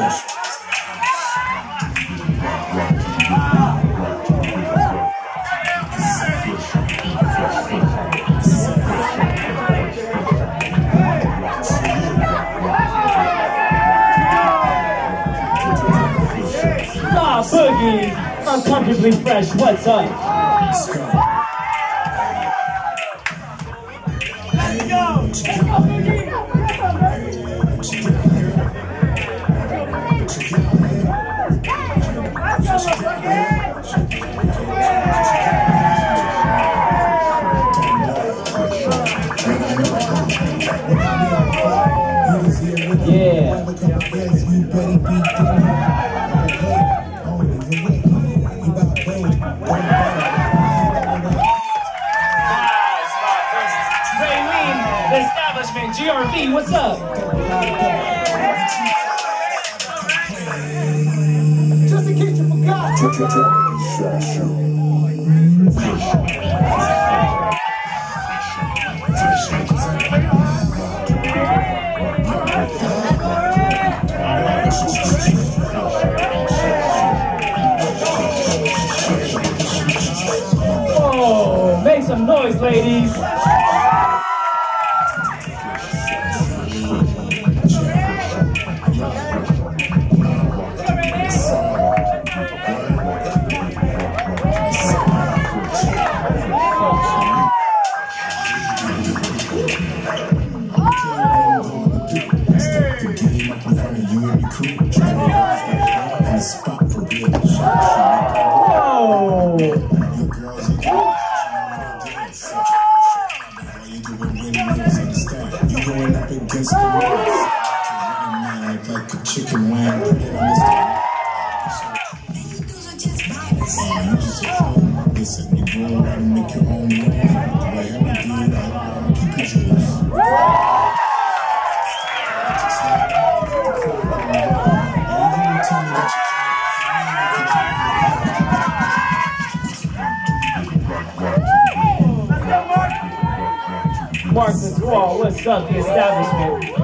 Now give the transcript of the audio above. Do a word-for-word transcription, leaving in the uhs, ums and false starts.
Ah, Boogie, uncomfortably fresh, what's up? Let's go. Let's go! Let's go, Boogie! Yeah. The establishment, G R V, what's up? Just in case you forgot. Oh, make some noise, ladies. Against the walls, like a chicken wing. Put it on this time. Listen, you go out and make your own way. Whatever you do, I keep it yours. Mark the Squall, what's up, the establishment?